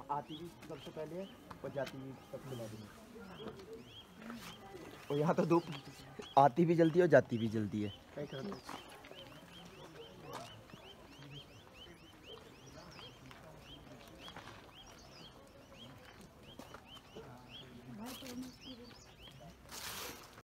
आती भी सबसे पहले है और जाती भी सबसे बाद में। और यहाँ तो धूप आती भी जल्दी है और जाती भी जल्दी है।